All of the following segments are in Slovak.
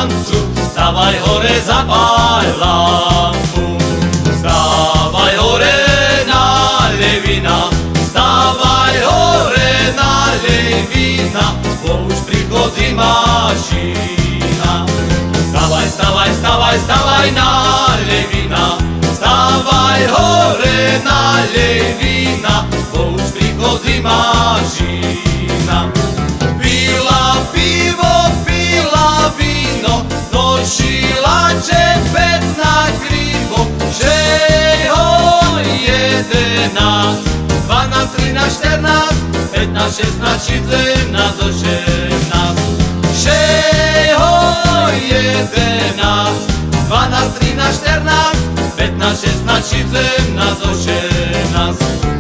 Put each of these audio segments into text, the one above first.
tancu, stavaj hore, zapaj lampu. Stavaj hore, naljej vina, stavaj hore, naljej vina, bo už prichodzi mašina. Stavaj, stavaj, stavaj, stavaj, naljej vina, stavaj hore, naljej vina, bo už prichodzi mašina. Pila pivo, pila vino, nošila čepet na krivo, šeho 11, 12, 13, 14, 15, 16, 17, 18. Šeho 11, 12, 13, 14, 15, 16, 17, 18.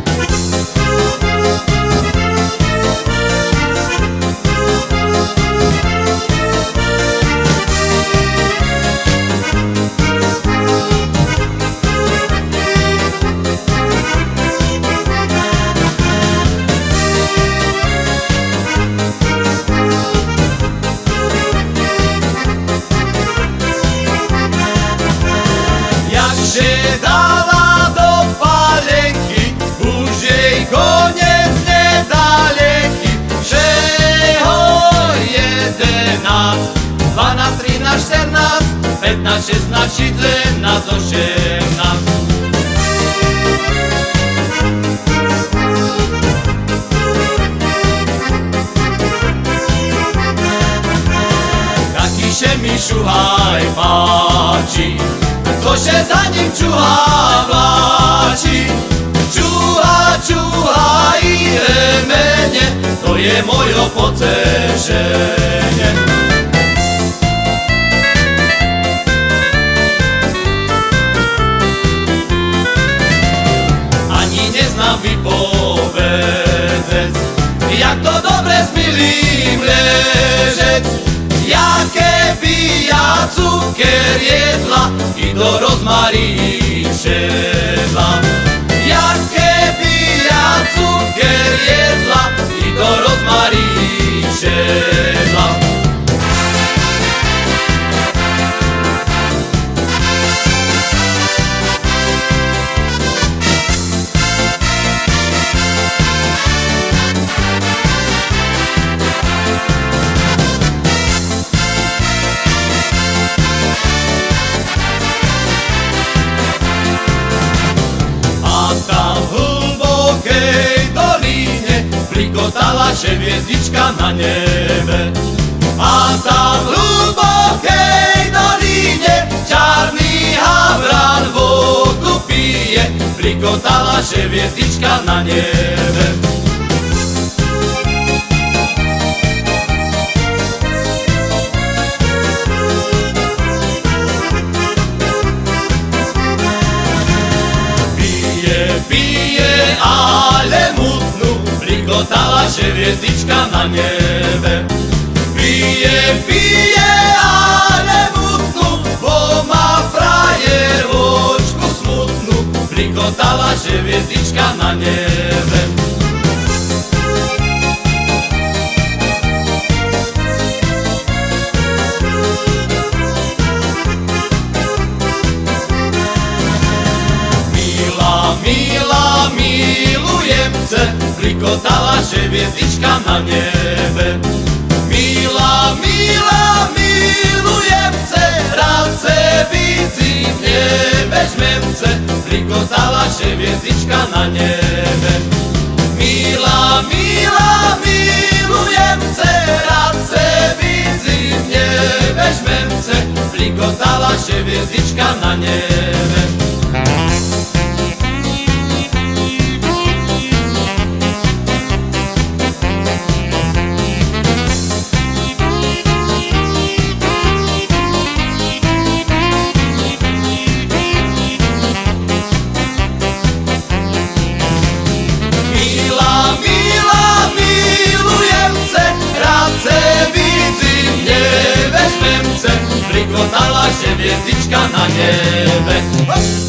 Že dala do palenky, už jej koniec nedaleky. Všeho 11, 12, 13, 14, 15, 16, 17, 18. Taký się mi šuhaj páči, cože za ním čuhá vláči. Čuhá, čuhá i remene, to je mojo potešenie. Ani neznám vypovedec, jak to dobre s milým ležec. Ja keby ja cukier jedla i do rozmarín šedla. Ja keby ja cukier jedla i do rozmarín šedla. Klikotala się hviezdička na nebe. A tam v hlubokej dolíne čarný havran vodu pije. Klikotala się hviezdička na nebe. Pije, pije, ale mutnú, klikotala się hviezdička na nebe. Pije, pije, ale mutnú, bo má frajer vočku smutnú, klikotala się hviezdička na nebe. Milá, milá, milujem ce, klikotala się hviezdička na nebe. Milá, milá, milujem ce, rád se vidím v nebe žmemce, klikotala się hviezdička na nebe. Milá, milá, milujem ce, rád se vidím v nebe žmemce, klikotala się hviezdička na nebe. Klikotala się hviezdička na nebe.